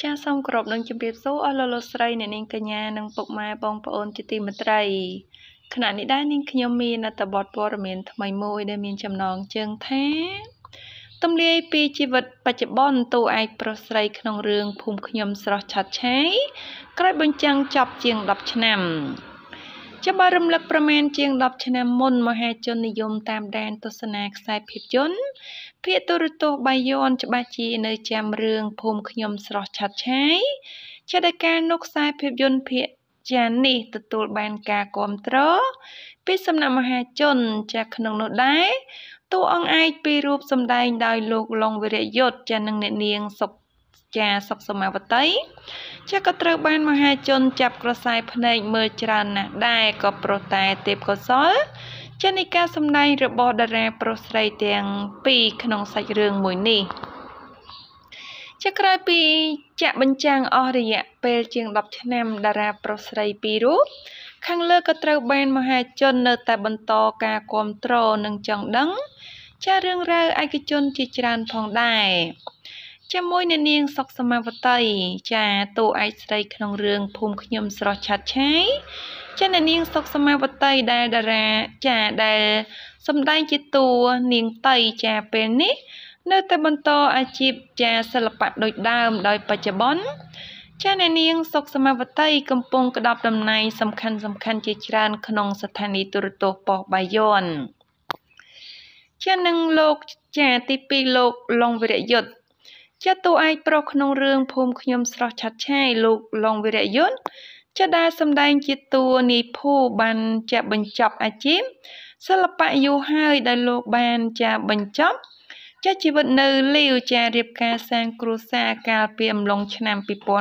ចាសសូមគោរពនឹងជម្រាបសួរអស់លោកស្រីអ្នកនាងកញ្ញានិងពុកម៉ែបងប្អូនជាទីមេត្រីខណៈនេះដែរនាងខ្ញុំមានអត្ថបទព័ត៌មានថ្មីមួយដែលមានចំណងជើងថាទំលាយពីជីវិតបច្ចុប្បន្នតួឯកប្រុសស្រីក្នុងរឿងភូមិខ្ញុំស្រស់ឆាត់ឆាយក្រោយបញ្ចាំងចប់ជាង10ឆ្នាំចាំបើរំលឹកប្រមាណជាង10ឆ្នាំមុនមហាជននិយមតាមដានទស្សនាខ្សែភាពយន្តភាគទូរទស្សន៍បាយ័នច្បាស់ជានៅចាំរឿងភូមិខ្ញុំស្រស់ឆាត់ឆាយជាដែលការនោះខ្សែភាពយន្តភាគចានេះទទួលបានការគាំទ្រពីសំណាក់មហាជនចាក្នុងនោះដែរតួអង្គឯកពីរូបសម្ដែងដោយលោកឡុងវិរៈយុទ្ធចានឹងអ្នកនាងសុកសមាវតីចាក៏ត្រូវបានមហាជនចាប់ក្រសែភ្នែកមើលច្រើនណាស់ដែរក៏ប្រតែទេពកោសលចានៃការសម្ដែងរបស់តារាប្រុសស្រីទាំងពីរក្នុងសាច់រឿងមួយនេះចាក្រោយពីចាក់បញ្ចាំងអស់រយៈពេលជាង10ឆ្នាំតារាប្រុសស្រីពីររូបខាងលើក៏ត្រូវបានមហាជននៅតែបន្តការគាំទ្រនិងចង់ដឹងចារឿងរ៉ាវឯកជនជាច្រើនផងដែរជាមួយអ្នកនាងសុកសមាវតីចាតួឯកស្រីក្នុងរឿងភូមិខ្ញុំស្រស់ឆាត់ឆាយចាអ្នកនាងសុកសមាវតីដែលតារាចាដែលសម្ដែងជាតួនាងតីចាពេលនេះនៅតែបន្តអាជីពចាសិល្បៈដូចដើមដោយបច្ចុប្បន្នចាអ្នកនាងសុកសមាវតីកំពុងក្តាប់តំណែងសំខាន់ជាច្រើនក្នុងស្ថានីយទូរទស្សន៍ប៉ុស្តិ៍បាយ័នចានឹងលោកចាទី2លោកឡុងវិរៈយុទ្ធចាតួឯកប្រុសក្នុងរឿងភូមិខ្ញុំស្រស់ឆាត់ឆាយលោកឡុងវិរៈយុទ្ធចាដែលសម្ដែងជាតួនាយភូបានចាបញ្ចប់អាជីពសិល្បៈយូរហើយដែលលោកបានចាបញ្ចប់ចាជីវិតនៅលាវចារៀបការសាងគ្រួសារកាលពីអំឡុងឆ្នាំ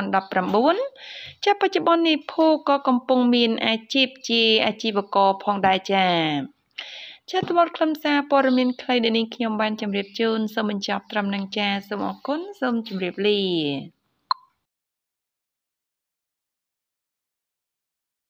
2019ចាបច្ចុប្បន្ននេះភូក៏កំពុងមានអាជីពជាអាជីវករផងដែរចាទស្សនខ្លឹមសារព័ត៌មានខ្លីដែលនាងខ្ញុំបានជម្រាបជូនសូមបញ្ចប់ត្រឹមនឹងចាសូមអរគុណសូមជម្រាបលា